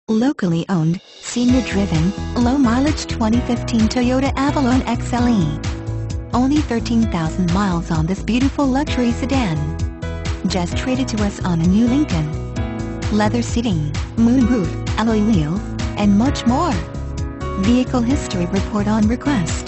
Locally owned, senior-driven, low-mileage 2015 Toyota Avalon XLE. Only 13,000 miles on this beautiful luxury sedan. Just traded to us on a new Lincoln. Leather seating, moonroof, alloy wheels, and much more. Vehicle history report on request.